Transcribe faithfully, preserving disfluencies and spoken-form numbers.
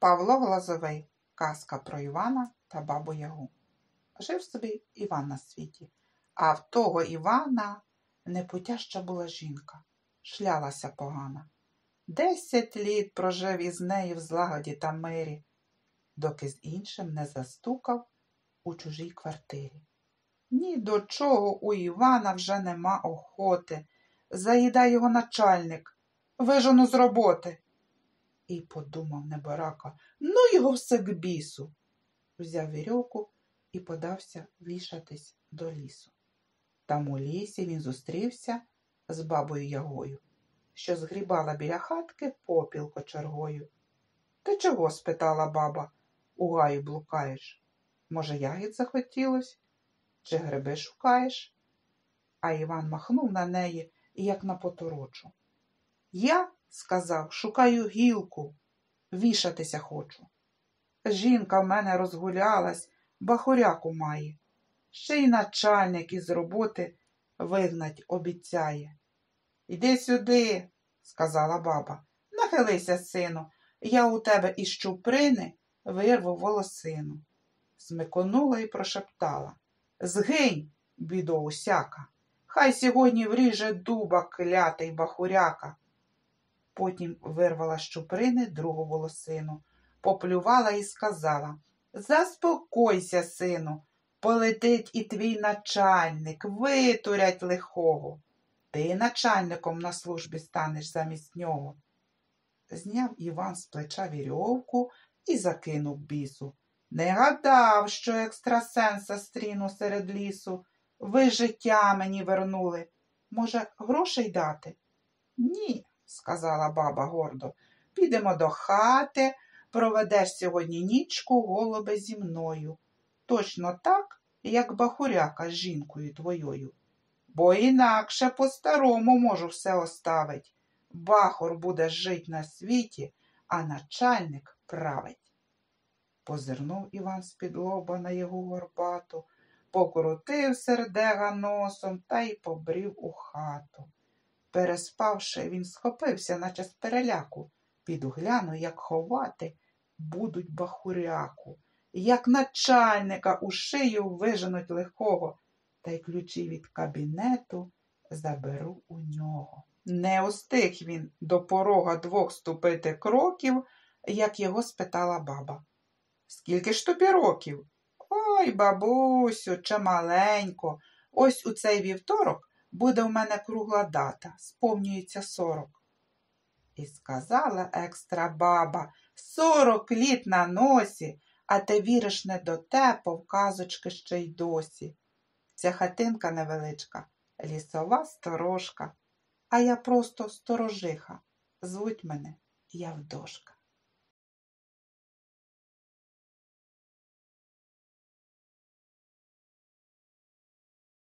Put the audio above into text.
Павло Глазовий. Казка про Івана та бабу Ягу. Жив собі Іван на світі, а в того Івана непутяща була жінка, шлялася погана. Десять літ прожив із нею в злагоді та мирі, доки з іншим не застукав у чужій квартирі. Ні до чого у Івана вже нема охоти, заїдає його начальник, вижену з роботи. І подумав небарака, ну його все к бісу. Взяв вірьовку і подався вішатись до лісу. Там у лісі він зустрівся з бабою Ягою, що згрібала біля хатки попіл кочергою. «Ти чого?» – спитала баба, – у гаю блукаєш? Може, ягід захотілось? Чи гриби шукаєш? А Іван махнув на неї, як на поторочу. «Я, – сказав, – шукаю гілку, вішатися хочу. Жінка в мене розгулялась, бахуряку має. Ще й начальник із роботи вигнать обіцяє». «Іди сюди, – сказала баба, – нахилися, сину, я у тебе із чуприни вирву волосину». Смиконула і прошептала: «Згинь, бідо усяка, хай сьогодні вріже дуба клятий бахуряка». Потім вирвала з чуприни другу волосину, поплювала і сказала: «Заспокойся, сину, полетить і твій начальник, витурять лихого. Ти начальником на службі станеш замість нього». Зняв Іван з плеча вірьовку і закинув бісу. Не гадав, що екстрасенса стріну серед лісу. Ви життя мені вернули. Може, грошей дати? Ні, – сказала баба гордо. Підемо до хати, проведеш сьогодні нічку, голубе, зі мною. Точно так, як бахуряка з жінкою твоєю. Бо інакше по-старому можу все оставить. Бахор буде жить на світі, а начальник править. Позирнув Іван з-під лоба на його горбату, покрутив сердега носом та й побрів у хату. Переспавши, він схопився, наче з переляку. Піду гляну, як ховати будуть бахуряку, як начальника у шию виженуть лихого, та й ключі від кабінету заберу у нього. Не устиг він до порога двох ступити кроків, як його спитала баба: «Скільки ж тобі років?» «Ой, бабусю, чималенько, ось у цей вівторок буде в мене кругла дата, сповнюється сорок». І сказала екстра баба: «Сорок літ на носі, а ти віриш не до те, повказочки ще й досі. Ця хатинка невеличка, лісова сторожка, а я просто сторожиха, звуть мене Явдошка».